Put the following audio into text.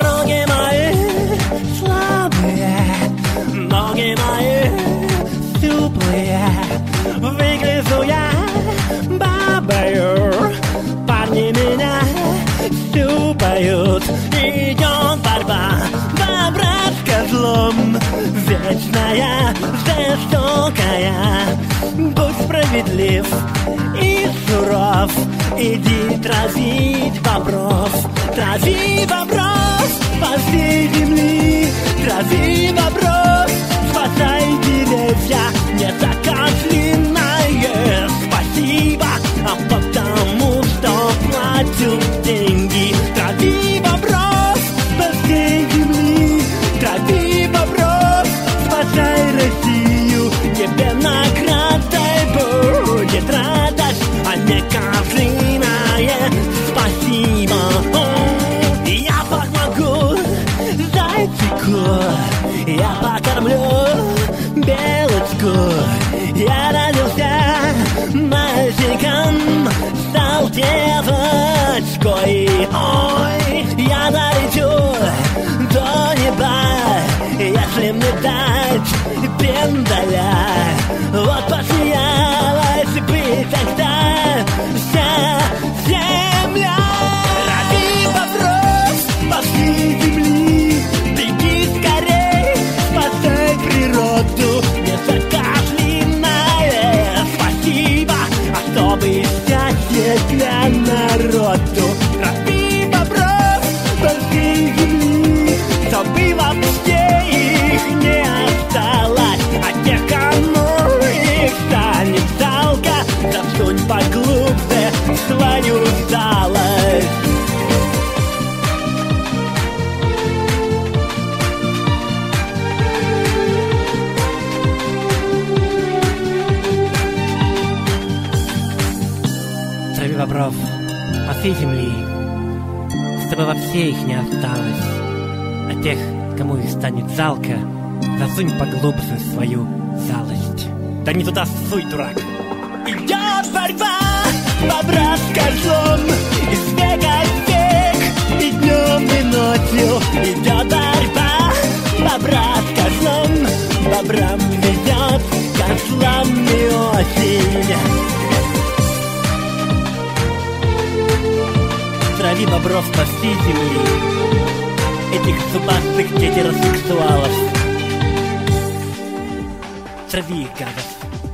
Дороги мои слабые, ноги мои теплые. Выгляжу я бабою, парни меня щупают. Идет борьба, бобра с козлом, вечная, жестокая. Будь справедлив и суров, иди травить бобров. Трави бобров по всей земли, трави бобров, спасай деревья, не такая длинная. Спасибо, а потому что платю деньги. Трави бобров по всей земли, трави бобров, спасай Россию. Тебе наградой будет радость, а не козлиная. Спасибо. Я помогу зайчику, я покормлю белочку. Я родился мальчиком, стал девочкой. Ой, я долечу до неба, если мне дать пендаля. Вот посмеялась бы тогда вся земля. Ради бобров по всей земли, беги скорей, спасай природу. Не такая длинная. Спасибо, а чтобы счастье для народу. Ради бобров по всей земли, чтобы вообще их не осталось. А тех, кому их станет жалко, засунь поглубже свою усталость. Трави бобров по всей земли, чтобы вообще их не осталось. А тех, кому их станет жалко, засунь поглубже свою жалость. Да не туда суй, дурак. Идет борьба бобра с козлом, из века в век, и днем, и ночью. Идет борьба бобра с козлом, бобрам везет, козлам не очень. Трави бобров по всей земли, этих зубастых гетеросексуалов. Трави их, гадов.